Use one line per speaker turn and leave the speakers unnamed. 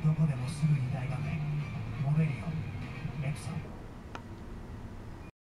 どこでもすぐに大画面モベリオ